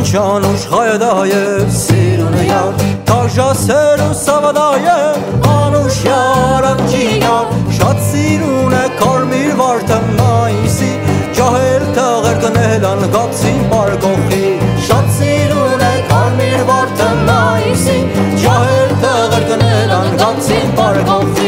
Չանուշ հայդայե սիրուն յար Թաժասեր ու սավադայե Անուշ յարանջի յար Շատ սիրուն է կարմիր վարդը մայիսի Ջահել թաղեր կնել անգացին պարգոխի Շատ սիրուն է կարմիր վարդը մայիսի Ջահել թաղեր կնել անգացին պարգոխի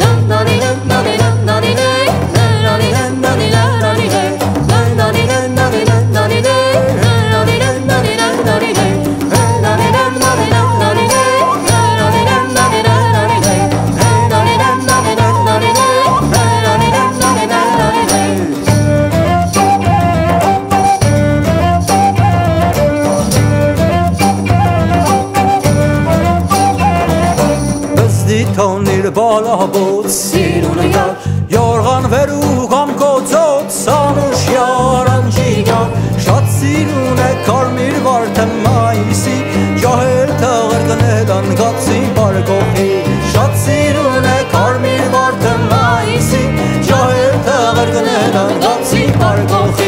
Թոնիր բալաբոտ սիրունը յար Յորղան վերու կամ կոցոտ Սանուշ յարանջի յար Շատ սիրուն է կարմիր վարդը մայիսի Ջահել թաղեր կնել անգացի պարգոխի Շատ սիրուն է կարմիր վարդը մայիսի Ջահել թաղեր կնել անգացի պարգոխի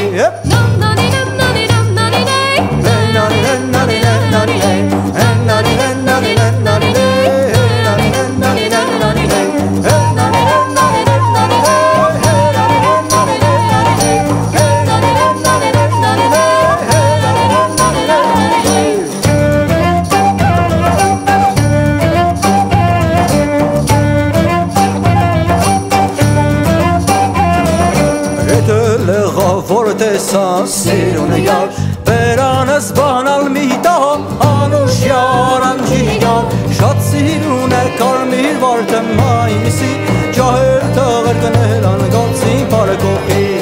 Որ տեսա սիրունը յար Բերանս բանալ միտա Անուշ յարանջի յար Շատ սիրուն է կարմիր վարդը մայիսի Ջահել թաղեր կնել անգացի պարգոխի